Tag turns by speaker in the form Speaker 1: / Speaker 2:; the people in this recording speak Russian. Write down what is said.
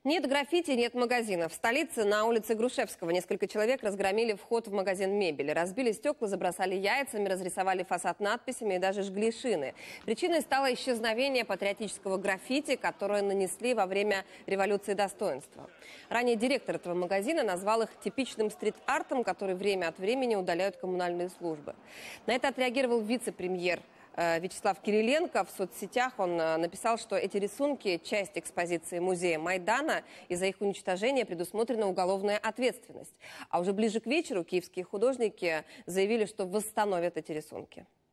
Speaker 1: Нет граффити, нет магазинов. В столице на улице Грушевского несколько человек разгромили вход в магазин мебели. Разбили стекла, забросали яйцами, разрисовали фасад надписями и даже жгли шины. Причиной стало исчезновение патриотического граффити, которое нанесли во время революции достоинства. Ранее директор этого магазина назвал их типичным стрит-артом, который время от времени удаляют коммунальные службы. На это отреагировал вице-премьер Вячеслав Кириленко. В соцсетях он написал, что эти рисунки – часть экспозиции музея Майдана, и за их уничтожение предусмотрена уголовная ответственность. А уже ближе к вечеру киевские художники заявили, что восстановят эти рисунки.